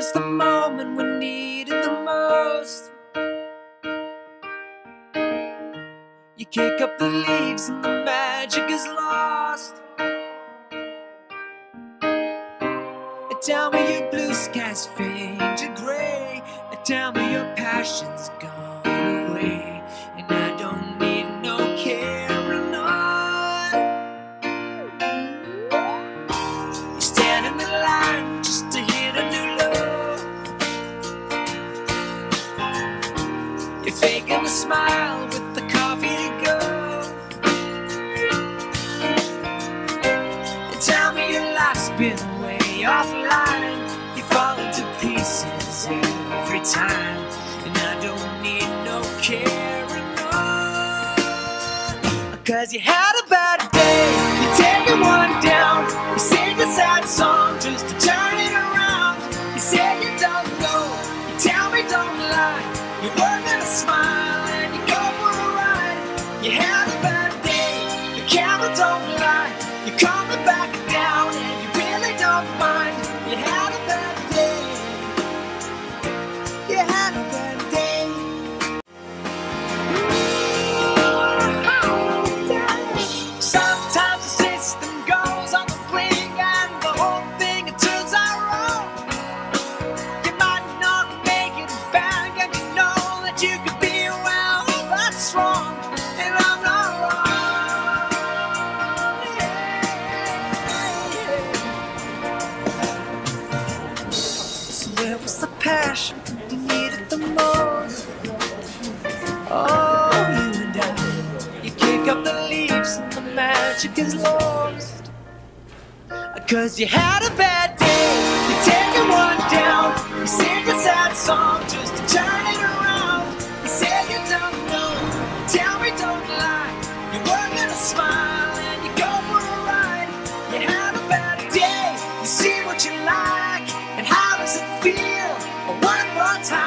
just the moment we needed the most. You kick up the leaves and the magic is lost. And tell me your blue skies fade to gray, and tell me your passion's gone away, and I don't need no carrying on. You stand in the line just to hit a new low. You're faking a smile with the coffee to go. And tell me your life's been way offline. You fall into pieces every time, and I don't need no carrying on. Cause you had a bad day, you take it one down. You sing a sad song just to turn it around. You say you don't know, you tell me don't lie. You work and a smile and you go for a ride. You had a bad day, the camera don't lie. You're coming back down and you really don't mind. You had a bad day, you had a bad day. Sometimes the system goes on the blink and the whole thing it turns out wrong. You might not make it back and you know that you could be well, that's wrong, and I'm not wrong. So where was the passion you needed the most? Oh, you and I, you kick up the leaves and the magic is lost. Cause you had a bad day, you take it one down. You sing a sad song just to turn it around. You say you don't know, tell me don't lie. You work and a smile and you go for a ride. You had a bad day, you see what you like, and how does it feel? One more time.